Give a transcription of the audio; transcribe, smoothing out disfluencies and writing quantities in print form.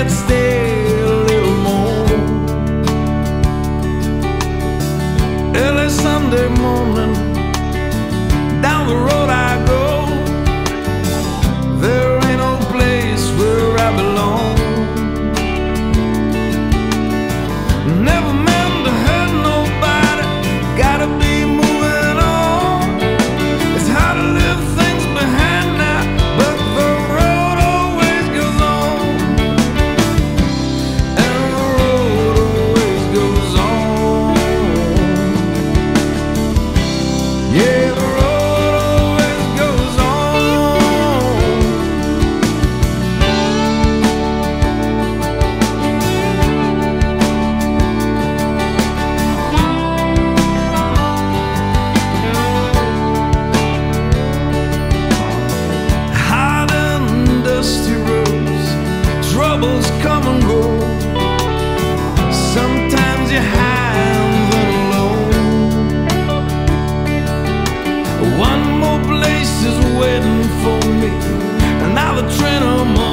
could stay a little more. Early Sunday morning, down the road I go. There ain't no place where I belong. Never meant to hurt nobody, gotta be moving on. It's hard to leave things behind now, but the road always goes on. And the road always goes on. Yeah, the road always goes on. Hot and dusty roads, troubles come and go. Sometimes you're high and then low. One more place is waiting for me, and now the train I'm on